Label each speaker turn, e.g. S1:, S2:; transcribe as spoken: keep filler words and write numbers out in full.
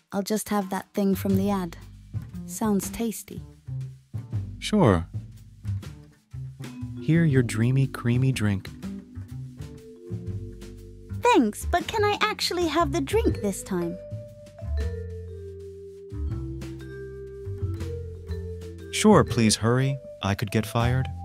S1: I'll just have that thing from the ad. Sounds tasty.
S2: Sure. Here, your dreamy, creamy drink.
S1: Thanks, but can I actually have the drink this time?
S2: Sure, please hurry. I could get fired.